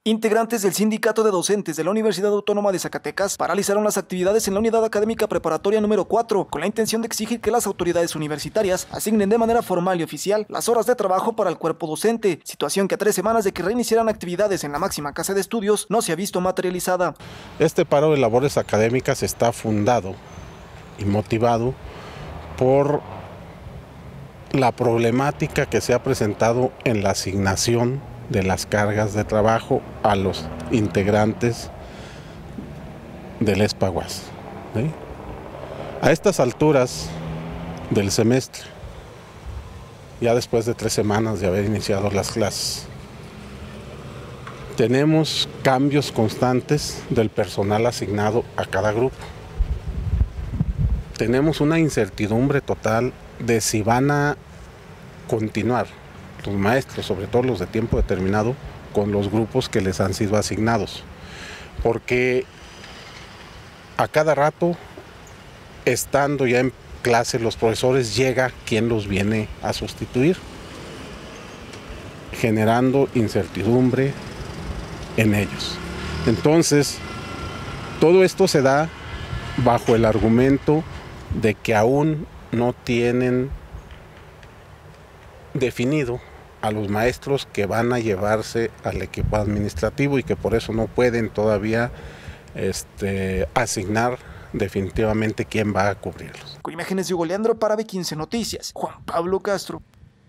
Integrantes del Sindicato de Docentes de la Universidad Autónoma de Zacatecas paralizaron las actividades en la Unidad Académica Preparatoria número 4 con la intención de exigir que las autoridades universitarias asignen de manera formal y oficial las horas de trabajo para el cuerpo docente, situación que a 3 semanas de que reiniciaran actividades en la máxima casa de estudios no se ha visto materializada. Este paro de labores académicas está fundado y motivado por la problemática que se ha presentado en la asignación de las cargas de trabajo a los integrantes del ESPA-UAS. ¿Sí? A estas alturas del semestre, ya después de 3 semanas de haber iniciado las clases, tenemos cambios constantes del personal asignado a cada grupo. Tenemos una incertidumbre total de si van a continuar los maestros, sobre todo los de tiempo determinado, con los grupos que les han sido asignados. Porque a cada rato, estando ya en clase los profesores, llega quien los viene a sustituir, generando incertidumbre en ellos. Entonces, todo esto se da bajo el argumento de que aún no tienen definido a los maestros que van a llevarse al equipo administrativo y que por eso no pueden todavía asignar definitivamente quién va a cubrirlos. Con imágenes de Hugo Leandro para B15 Noticias, Juan Pablo Castro.